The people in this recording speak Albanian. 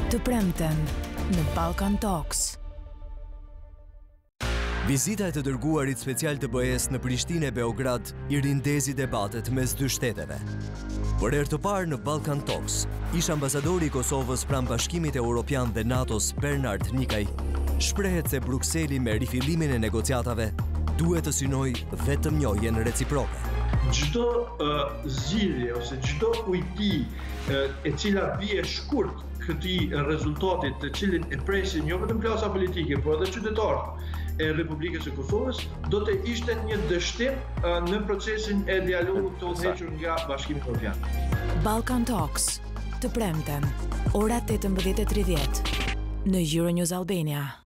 Të premten në Balkan Talks. Vizita e të dërguarit special të BE-s në Prishtinë e Beograd i rindezi debatet mes dy shteteve. Për herë të parë në Balkan Talks, ish ambasadori i Kosovës pranë Bashkimit Evropian dhe NATO-s Bernard Nikaj shprehet se Brukseli me rifillimin e negociatave duhet të synojë vetëm njohjen reciproke. Çdo zgjidhje ose çdo ujti e cila bie shkurt këtij rezultatit, të cilin e presin jo vetëm klasa politike, por edhe qytetarët e Republikës së Kosovës, do të ishte një dështim në procesin e dialogut të udhëhequr nga Bashkimi Evropian. Balkan Talks, të premten, ora 18:30 në Euronews Albania.